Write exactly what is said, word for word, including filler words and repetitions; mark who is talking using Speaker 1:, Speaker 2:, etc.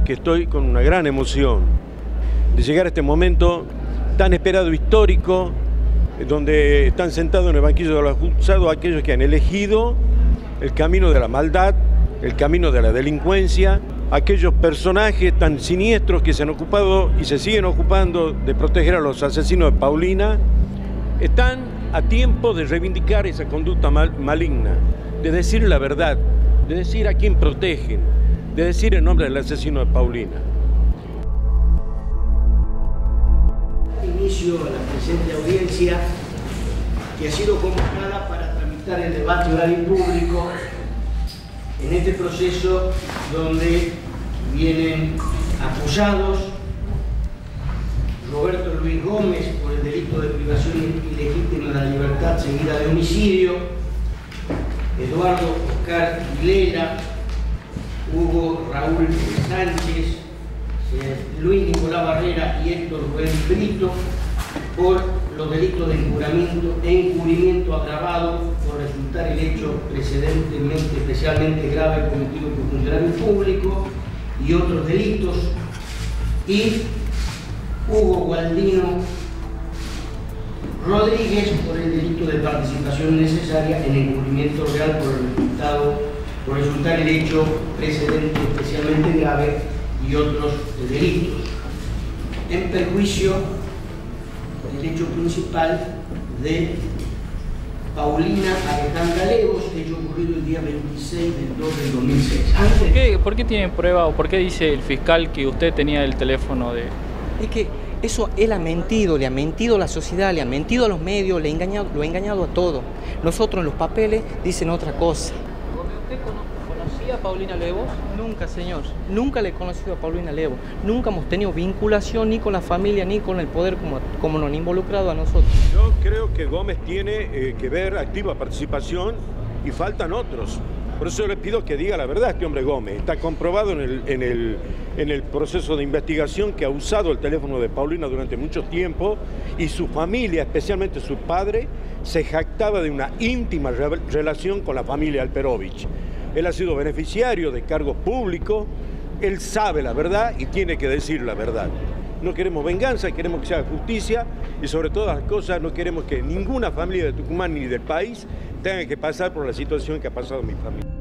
Speaker 1: que estoy con una gran emoción de llegar a este momento tan esperado, histórico, donde están sentados en el banquillo de los acusados aquellos que han elegido el camino de la maldad, el camino de la delincuencia, aquellos personajes tan siniestros que se han ocupado y se siguen ocupando de proteger a los asesinos de Paulina, están a tiempo de reivindicar esa conducta mal, maligna, de decir la verdad, de decir a quién protegen, de decir el nombre del asesino de Paulina.
Speaker 2: Inicio a la presente audiencia que ha sido convocada para tramitar el debate oral y público en este proceso donde vienen acusados Roberto Luis Gómez por el delito de privación ilegítima de la libertad seguida de homicidio, Eduardo Oscar Vilela, Hugo Raúl Sánchez, eh, Luis Nicolás Barrera y Héctor Rubén Brito por los delitos de encubrimiento, encubrimiento agravado por resultar el hecho precedentemente especialmente grave cometido por funcionario público y otros delitos, y Hugo Gualdino Rodríguez por el delito de participación necesaria en encubrimiento real por el resultado, por resultar el hecho precedente especialmente grave y otros delitos, en perjuicio del hecho principal de Paulina Alejandra Levos, hecho ocurrido el día veintiséis del dos del dos mil seis. Antes...
Speaker 3: ¿Por qué, ¿Por qué tienen prueba o por qué dice el fiscal que usted tenía el teléfono de...?
Speaker 4: Es que eso él ha mentido, le ha mentido a la sociedad, le ha mentido a los medios, le ha engañado, lo ha engañado a todo. Nosotros en los papeles dicen otra cosa.
Speaker 3: ¿Usted conocía a Paulina Levos?
Speaker 4: Nunca, señor. Nunca le he conocido a Paulina Levos. Nunca hemos tenido vinculación ni con la familia ni con el poder como, como nos han involucrado a nosotros.
Speaker 1: Yo creo que Gómez tiene eh, que ver activa participación y faltan otros. Por eso le pido que diga la verdad este hombre Gómez. Está comprobado en el, en, el, en el proceso de investigación que ha usado el teléfono de Paulina durante mucho tiempo y su familia, especialmente su padre, se jactaba de una íntima re relación con la familia Alperovich. Él ha sido beneficiario de cargos públicos, él sabe la verdad y tiene que decir la verdad. No queremos venganza, queremos que se haga justicia y sobre todas las cosas no queremos que ninguna familia de Tucumán ni del país tenga que pasar por la situación que ha pasado mi familia.